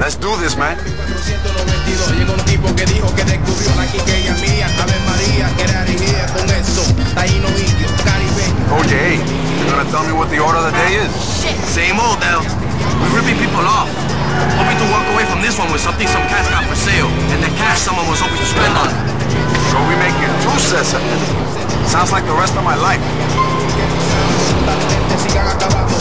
Let's do this, man. 492, llegó un tipo que dijo que descubrió la quiqueya mía. Ave María, get out of here con eso. Taíno indio, caribeño. OJ, you gonna tell me what the order of the day is? Shit. Same old, Del. We're ripping people off. Hoping to walk away from this one with something some cats got for sale, and the cash someone was hoping to spend on it. So we making 2 sets of this. Sounds like the rest of my life. Sigan acabando.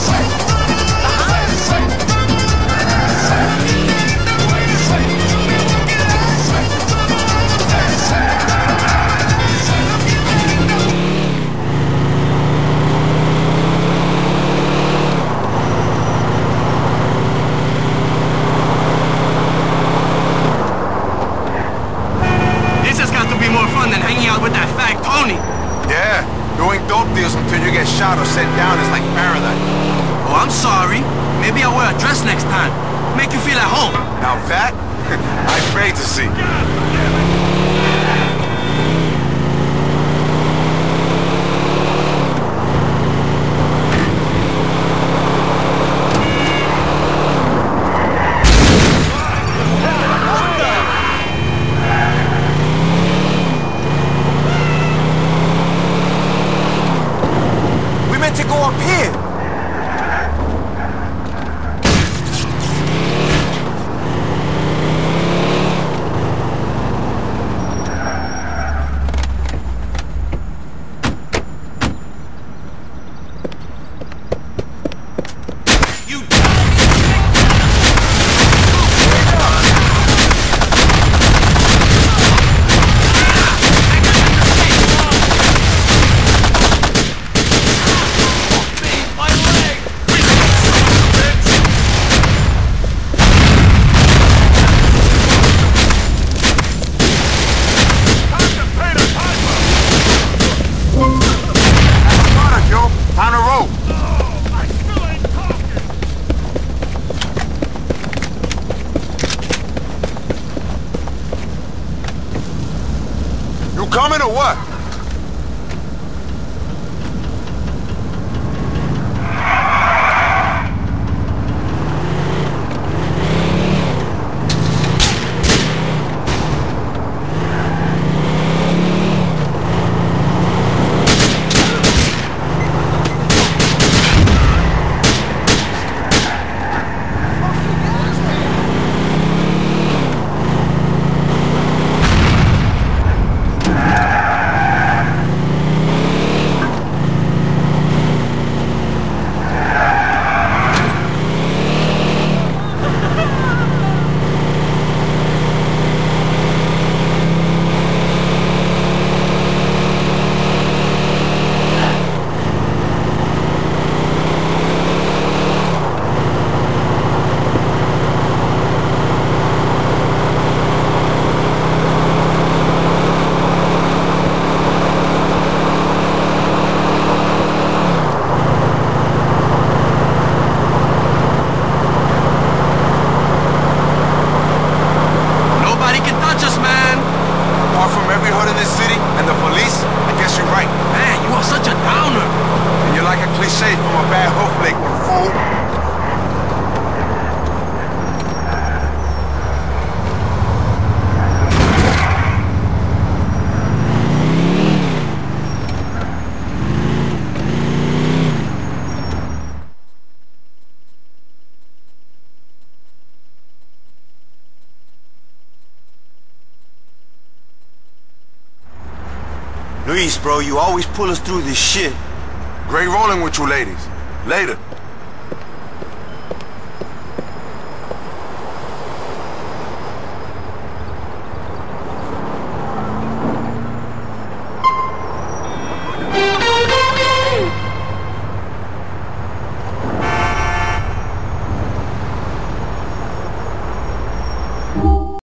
This has got to be more fun than hanging out with that fag Tony. Yeah, doing dope deals until you get shot or sent down is like paradise. Oh, I'm sorry. Maybe I'll wear a dress next time. Make you feel at home. Now that, I pray to see. We meant to go up here. You coming or what? Nobody can touch us, man. Apart from every hood in this city and the police, I guess you're right. Man, you are such a downer. And you're like a cliche from a bad hoof flick, fool. Luis, bro, you always pull us through this shit. Great rolling with you ladies. Later. you